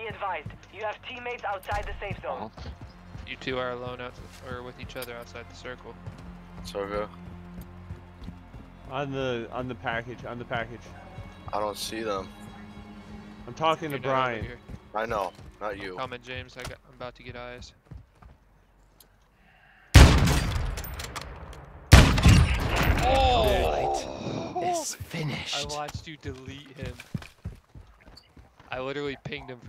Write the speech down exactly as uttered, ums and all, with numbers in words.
Be advised, you have teammates outside the safe zone. You two are alone out or with each other outside the circle. So go. On the on the package, on the package. I don't see them. I'm talking You're to not over Brian. here. I know, not you. Comment, James. I got. I'm about to get eyes. Oh! Fight is finished. I watched you delete him. I literally pinged him for